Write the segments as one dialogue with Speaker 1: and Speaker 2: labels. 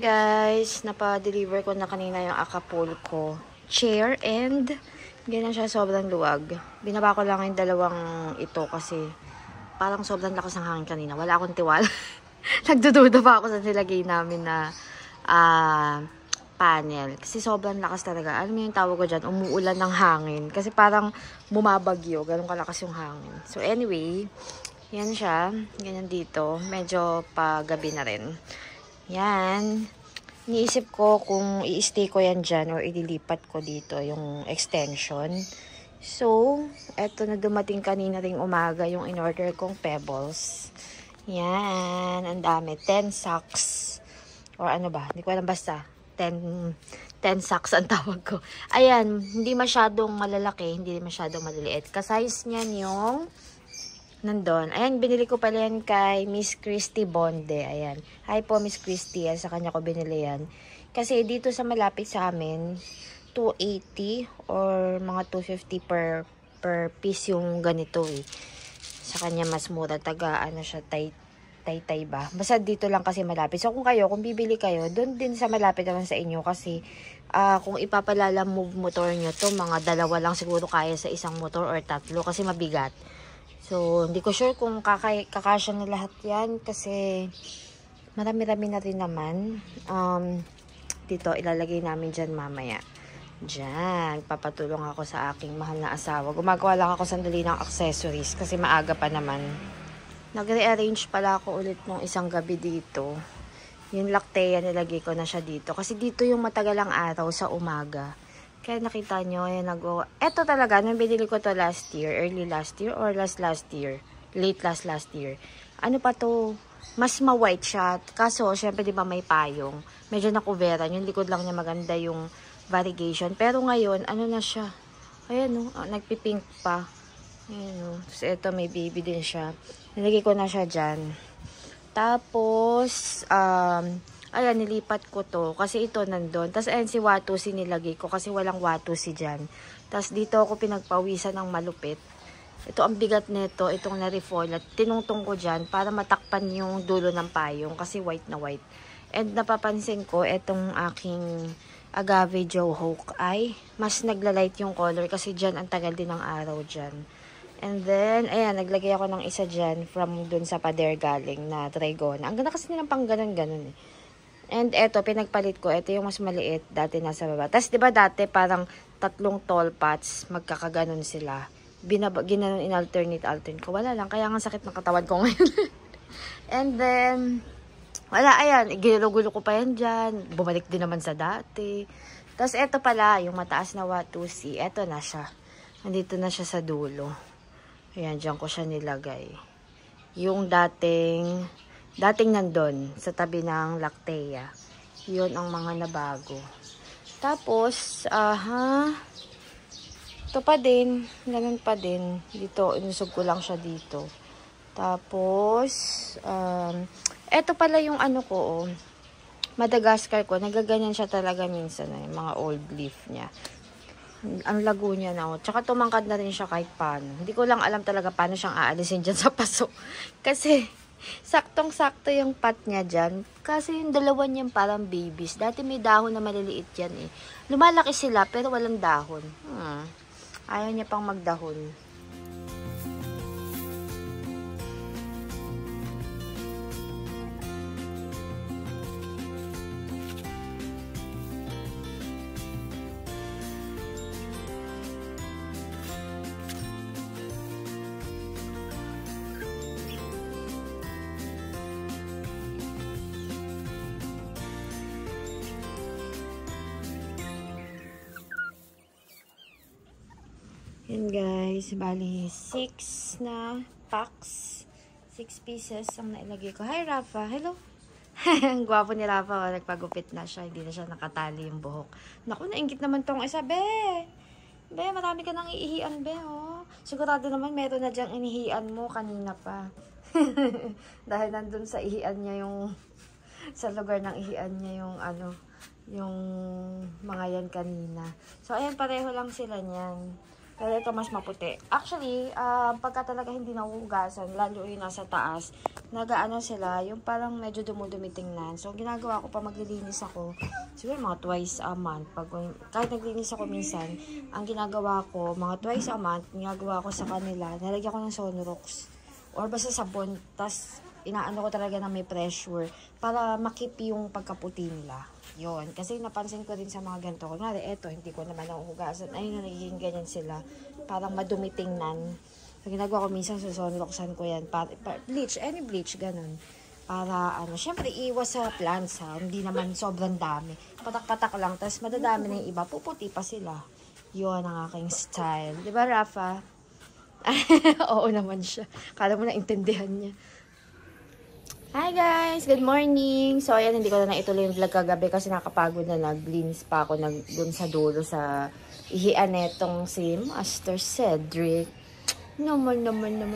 Speaker 1: Guys, napa-deliver ko na kanina yung Acapulco chair and ganyan siya, sobrang luwag. Binaba ko lang yung dalawang ito kasi parang sobrang lakas ng hangin kanina. Wala akong tiwala. Nagdududa pa ako sa nilagay namin na panel. Kasi sobrang lakas talaga. Alam mo yung tawag ko dyan, umuulan ng hangin. Kasi parang bumabagyo. Ganun kalakas yung hangin. So anyway, yan siya. Ganyan dito. Medyo pagabi na rin. Yan. Iniisip ko kung i-stay ko yan dyan or ililipat ko dito yung extension. So, eto na dumating kanina ring umaga yung in-order kong pebbles. Yan. Ang dami. 10 sacks. Or ano ba? Hindi ko alam, basta. 10 sacks ang tawag ko. Ayan. Hindi masyadong malalaki. Hindi masyadong maliliit. Kasize niyan yung nandun. Ayan, binili ko pala yan kay Miss Christy Bonde. Ayan. Hi po, Miss Christy. Sa kanya ko binili yan. Kasi dito sa malapit sa amin, 280 or mga 250 per piece yung ganito eh. Sa kanya mas mura. Taga, ano siya, Taytay ba? Basta dito lang kasi malapit. So, kung bibili kayo, doon din sa malapit naman sa inyo. Kasi, kung ipapalala move motor nyo to, mga 2 lang siguro kaya sa isang motor or 3 kasi mabigat. So, hindi ko sure kung kakasya na lahat yan kasi marami-rami na rin naman. Dito, ilalagay namin dyan mamaya. Dyan, papatulong ako sa aking mahal na asawa. Gumagawa lang ako sandali ng accessories kasi maaga pa naman. Nag-rearrange pala ako ulit nung isang gabi dito. Yung Lactea, nilagay ko na siya dito. Kasi dito yung matagalang araw sa umaga. Kaya nakita nyo, ayan, eto talaga, nung binili ko to last year, early last year, or last year, late last year. Ano pa to, mas ma-white siya. Kaso, syempre, di ba may payong. Medyo nakuveran, yung likod lang niya maganda yung variegation. Pero ngayon, ano na siya? Ayan, nagpipink pa. Ayan, Tapos, eto, may baby din siya. Nilagay ko na siya dyan. Tapos, ayan, nilipat ko to. Kasi ito nandun. Tapos, ayan, si Watusi nilagay ko. Kasi walang Watusi dyan. Tapos, dito ako pinagpawisan ng malupit. Ito, ang bigat nito. Itong na-refoil. At tinungtong ko dyan para matakpan yung dulo ng payong. Kasi white na white. And, napapansin ko, itong aking Agave Joe ay mas naglalight yung color. Kasi dyan, ang tagal din ng araw dyan. And then, ayan, naglagay ako ng isa dyan from dun sa pader galing na Trigona. Ang ganda kasi nilang pang ganun-ganun eh. And eto, pinagpalit ko. Ito yung mas maliit. Dati nasa baba. Tapos, di ba dati parang 3 tall pots, magkakaganon sila. Ginanon in-alternate ko. Wala lang. Kaya nga sakit ng katawan ko ngayon. And then, wala, ayan. Ginulo-gulo ko pa yan dyan. Bumalik din naman sa dati. Tapos, eto pala, yung mataas na Watusi. Eto na siya. Nandito na siya sa dulo. Ayan, dyan ko siya nilagay. Yung dating nandun, sa tabi ng Lactea. Yun ang mga nabago. Tapos, ito pa din. Ganun pa din. Dito, inusog ko lang siya dito. Tapos, eto pala yung ano ko, Madagascar ko. Nagaganyan siya talaga minsan. Yung mga old leaf niya. Ang lago niya na. Tsaka tumangkad na rin siya kahit paano. Hindi ko lang alam talaga paano siyang aalisin dyan sa paso. Kasi, saktong-sakto yung pot niya dyan. Kasi yung dalawa niyan parang babies. Dati may dahon na maliliit yan eh. Lumalaki sila pero walang dahon. Ayaw niya pang magdahon. Yan guys, bali 6 na packs, 6 pieces ang nailagay ko. Hi Rafa, hello. Ang gwapo ni Rafa, nagpagupit na siya, hindi na siya nakatali yung buhok. Naku, nainggit naman tong isa, be, marami ka nang iihian, be, oh. Sigurado naman meron na dyang inihian mo kanina pa. Dahil nandun sa ihian niya yung, sa lugar ng ihian niya yung yung mga yan kanina. So ayan, pareho lang sila niyan. Pero ito mas maputi. Actually, pagka talaga hindi nahuhugasan, lalo yung nasa taas, nagaano sila, yung parang medyo dumudumi tingnan. So, ginagawa ko pa maglilinis ako, siguro mga twice a month. Kahit naglinis ako minsan, ang ginagawa ko, mga twice a month, ginagawa ko sa kanila, nalagyan ko ng Sonrox. Or basta sabon, tas inaano ko talaga na may pressure para makip yung pagkaputi nila. Yun. Kasi napansin ko rin sa mga ganito. Kunwari, eto, hindi ko naman nahuhugasan. Ayun, nagiging ganyan sila. Parang madumi tingnan. So, ginagawa ko minsan, susonloksan ko yan. Bleach, any bleach, ganun. Para, syempre, iwas sa plants, ha. Hindi naman sobrang dami. Patak-patak lang. Tapos, madadami na yung iba. Puputi pa sila. Yun ang aking style. Diba, Rafa? Oo naman siya. Kala mo na intindihan niya. Hi guys! Good morning! So, ayan, hindi ko na ituloy yung vlog kagabi kasi nakapagod na naglinis pa ako dun sa dulo sa ihian netong si Master Cedric. Naman.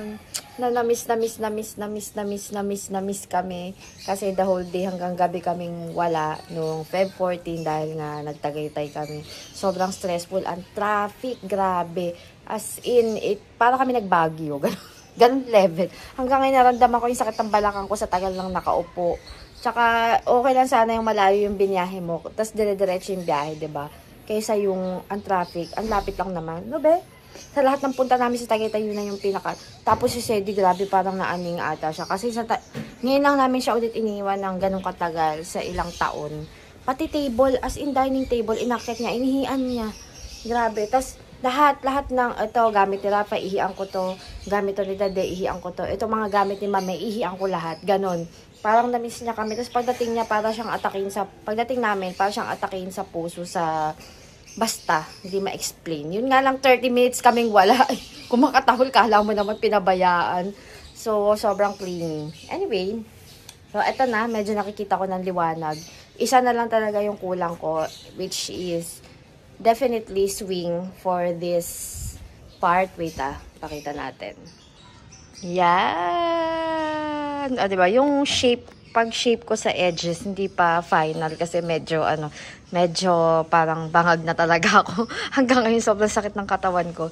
Speaker 1: Na-miss kami. Kasi the whole day hanggang gabi kaming wala nung Feb 14 dahil nga nagtagaytay kami. Sobrang stressful. Ang traffic, grabe. As in, para kami nagbagyo. Ganun level. Hanggang ngayon naramdaman ko yung sakit ng balakang ko sa tagal lang nakaupo. Tsaka, okay lang sana yung malayo yung binyahe mo. Tapos, dire-diretso yung biyahe, diba? Kaysa yung ang traffic, ang lapit lang naman. No, be? Sa lahat ng punta namin sa Tagaytay, yun na yung pinaka. Tapos si Sedi, grabe, parang naaning ata siya. Kasi ngayon lang namin siya ulit iniwan ng ganung katagal sa ilang taon. Pati table, as in dining table, inakyat niya, inihian niya. Grabe. Tapos, lahat ng ito gamit ni Rafa, ihian ko to. Gamit to ni Dade, ihian ko to. Ito mga gamit ni Mame, ihian ko lahat. Ganon. Parang na-miss niya kami. Tapos pagdating niya, pagdating namin, para siyang atakin sa puso sa basta. Hindi ma-explain. Yun nga lang 30 minutes kaming wala. Kung makatahol ka, alam mo naman pinabayaan. So, sobrang clean. Anyway, so ito na, medyo nakikita ko ng liwanag. Isa na lang talaga yung kulang ko, which is definitely swing for this part. Wait pakita natin. Yan! Diba? Yung pag-shape ko sa edges, hindi pa final kasi medyo parang bangag na talaga ako. Hanggang ngayon, sobrang sakit ng katawan ko.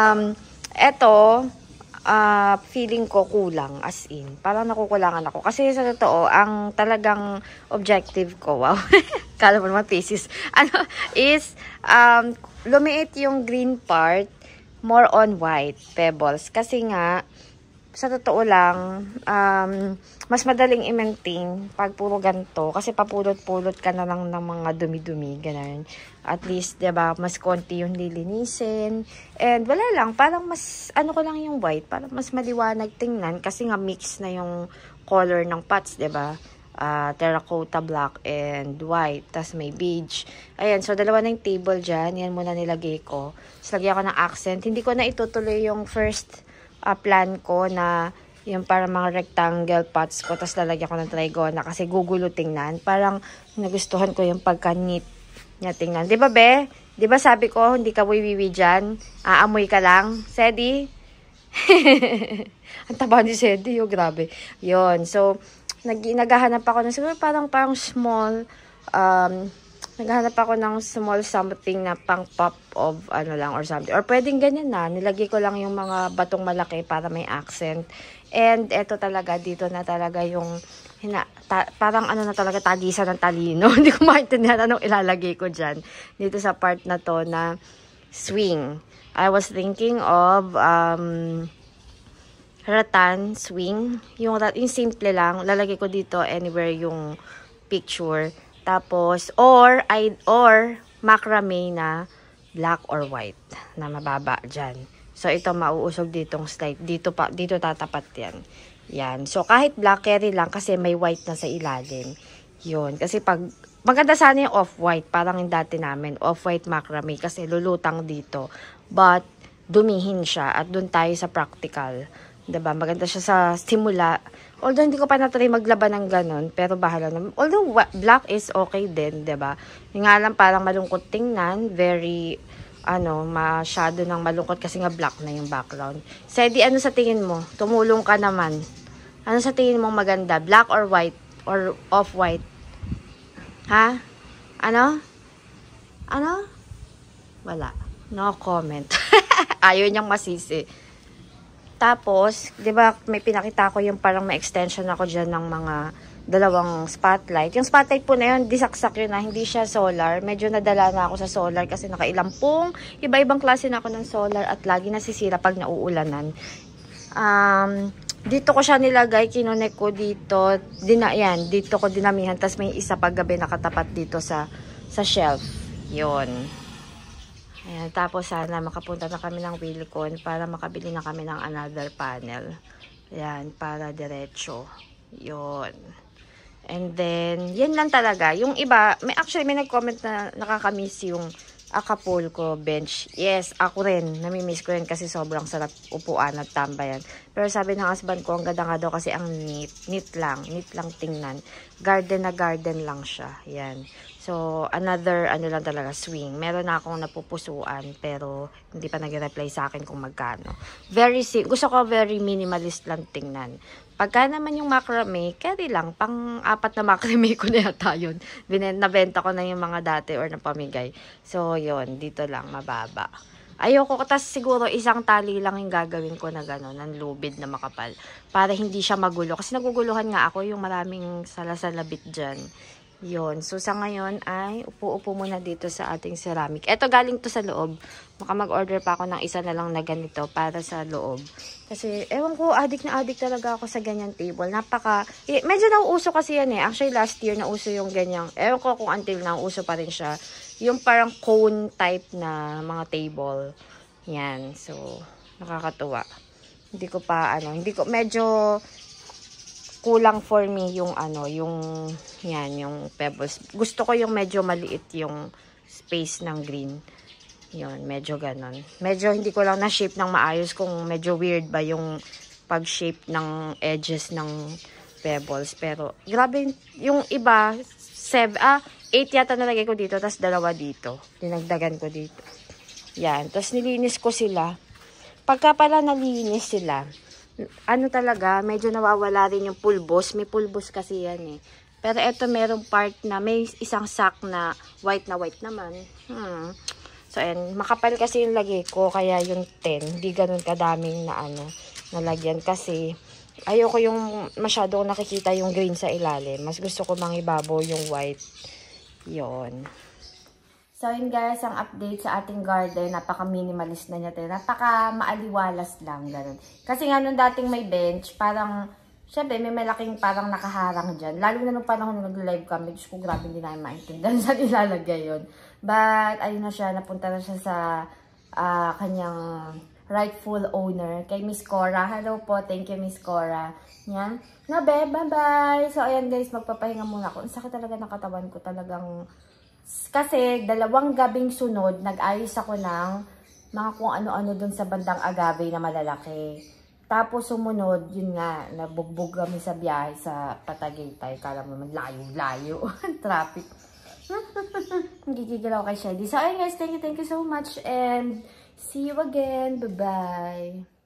Speaker 1: Feeling ko kulang, as in. Parang nakukulangan ako. Kasi sa totoo, ang talagang objective ko, wow, kala mo naman thesis, is, lumiit yung green part, more on white pebbles. Kasi nga, sa totoo lang, mas madaling i-maintain pag puro ganito. Kasi papulot-pulot ka na lang ng mga dumi-dumi, ganun. At least, diba, mas konti yung lilinisin. And wala lang, parang mas, ko lang yung white, parang mas maliwanag tingnan. Kasi nga mix na yung color ng pots, diba? Terracotta black and white. Tas may beige. Ayan, so dalawa na yung table dyan. Yan muna nilagay ko. So, lagyan ko ng accent. Hindi ko na itutuloy yung first plan ko na yung para mga rectangle pots ko, tapos lalagyan ko ng trigona kasi gugulo tingnan. Parang nagustuhan ko yung pagka-neat niya tingnan. Di ba, be? Di ba sabi ko, hindi ka wiwiwi dyan? Aamoy ka lang? Sedi? Ang taba ni Sedi, grabe. Yun. So, naghahanap ako ng siguro parang small, naghahanap ako ng small something na pang pop of lang or something. Or pwedeng ganyan na. Nilagay ko lang yung mga batong malaki para may accent. And eto talaga, dito na talaga yung parang na talaga tagisan ng talino. Hindi ko maintindihan anong ilalagay ko dyan. Dito sa part na to na swing. I was thinking of rattan swing. Yung simple lang. Lalagay ko dito anywhere yung picture. Tapos, or macrame na black or white na mababa dyan. So, ito mauusog ditong slide. Dito tatapat yan. Yan. So, kahit black, carry lang kasi may white na sa ilalim. Yun. Kasi maganda sana yung off-white. Parang yung dati namin. Off-white macrame kasi lulutang dito. But, dumihin siya. At dun tayo sa practical. Diba? Maganda siya sa simula. Although, hindi ko pa na-try maglaban ng ganun. Pero, bahala naman. Although, black is okay din. Diba? Yung nga lang, parang malungkot tingnan. Very, masyado ng malungkot kasi nga black na yung background. Sedi, ano sa tingin mo? Tumulong ka naman. Ano sa tingin mo maganda? Black or white? Or off-white? Ha? Ano? Wala. No comment. ayaw niyang masisi. Tapos, di ba, may pinakita ko yung parang may extension ako dyan ng mga dalawang spotlight. Yung spotlight po na yun, disaksak yun na, hindi siya solar. Medyo nadala na ako sa solar kasi nakailampung iba-ibang klase na ako ng solar at lagi nasisira pag nauulanan. Dito ko siya nilagay, kinonek ko dito. Yan, dito ko dinamihan. Tapos may isa pag gabi nakatapat dito sa shelf. Yun. Ayan, tapos sana makapunta na kami ng Wilcon para makabili na kami ng another panel. Ayan, para diretso. Yun. And then, yan lang talaga. Yung iba, actually may nag-comment na nakakamiss yung Acapulco bench. Yes, ako rin. Namimiss ko rin kasi sobrang sarap upuan at tambayan. Pero sabi ng husband ko, ang ganda nga daw kasi ang neat. Neat lang tingnan. Garden na garden lang siya. Yan. So, another, lang talaga, swing. Meron na akong napupusuan, pero hindi pa nag-reply sa akin kung magkano. Gusto ko very minimalist lang tingnan. Pagka naman yung macrame, carry lang. Pang-4 na macrame ko na yata yun. Nabenta ko na yung mga dati or napamigay. So, yun. Dito lang, mababa. Ayoko, tas siguro isang tali lang yung gagawin ko na gano'n, ng lubid na makapal. Para hindi siya magulo. Kasi naguguluhan nga ako yung maraming salasalabit dyan. Yun. So, sa ngayon ay upo-upo muna dito sa ating ceramic. Ito galing to sa loob. Baka mag-order pa ako ng isa na lang na ganito para sa loob. Kasi, ewan ko, addict na addict talaga ako sa ganyan table. Medyo nauuso kasi yan eh. Actually, last year nauso yung ganyang. Ewan ko kung until now, uso pa rin siya. Yung parang cone type na mga table. Yan. So, nakakatuwa. Medyo kulang for me yung yung pebbles. Gusto ko yung medyo maliit yung space ng green. Yun, medyo ganon. Medyo hindi ko lang na-shape ng maayos kung medyo weird ba yung pag-shape ng edges ng pebbles. Pero, grabe, yung iba, 8 yata nalagay ko dito, tapos 2 dito. Dinagdagan ko dito. Yan, tapos nilinis ko sila. Pagka pala nalinis sila, talaga, medyo nawawala rin yung pulbos. May pulbos kasi yan eh. Pero eto merong part na may isang sack na white naman. So, ayan. Makapal kasi yung lagay ko. Kaya yung 10, hindi ganun kadaming nalagyan. Kasi, ayoko yung masyado nakikita yung green sa ilalim. Mas gusto ko mangibabaw yung white. Yon. So, yun guys, ang update sa ating garden. Napaka-minimalist na niya. Napaka-maaliwalas lang. Ganun. Kasi nga nung dating may bench, parang, syempre, may malaking parang nakaharang dyan. Lalo na nung panahon na nag-live kami. Diyos ko, grabe hindi namin maintindihan saan ilalagay yun. But, ayun na siya. Napunta na siya sa kanyang rightful owner. Kay Miss Cora. Hello po. Thank you, Miss Cora. Yan. Nabe, bye-bye. So, ayan guys, magpapahinga muna ako. Ang sakit talaga ng katawan ko. Talagang kasi 2 gabing sunod, nag-ayos ako ng mga kung ano-ano dun sa bandang agave na malalaki. Tapos sumunod, yun nga, nabugbog kami sa biyahe sa Patagaytay. Kala mo naman layo-layo. Traffic. Gigigil ako kay Shelly. So ayun guys, thank you so much and see you again. Bye-bye.